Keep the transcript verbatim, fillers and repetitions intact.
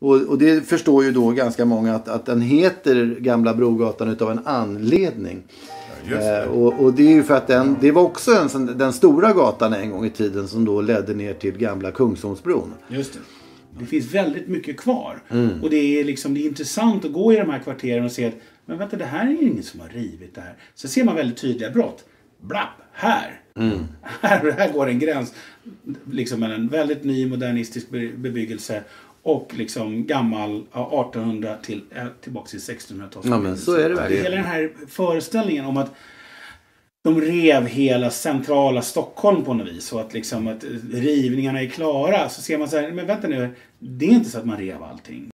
Och, och det förstår ju då ganska många att, att den heter Gamla Brogatan utav en anledning. Just det. Eh, och, och det är ju för att den, det var också en, sån- den stora gatan en gång i tiden som då ledde ner till Gamla Kungsholmsbron. Just det. Det finns väldigt mycket kvar. Mm. Och det är liksom det är intressant att gå i de här kvarteren och se att men vänta, det här är ju ingen som har rivit det här. Så ser man väldigt tydliga brott. Blapp, här. Mm. Här, här går en gräns liksom mellan en väldigt ny modernistisk be- bebyggelse och liksom gammal ja, artonhundra till äh, tillbaka till sextonhundratalet. Ja, men så är det verkligen. Hela den här föreställningen om att de rev hela centrala Stockholm på något vis. Och att, liksom, att rivningarna är klara. Så ser man så här, men vänta nu. Det är inte så att man rev allting.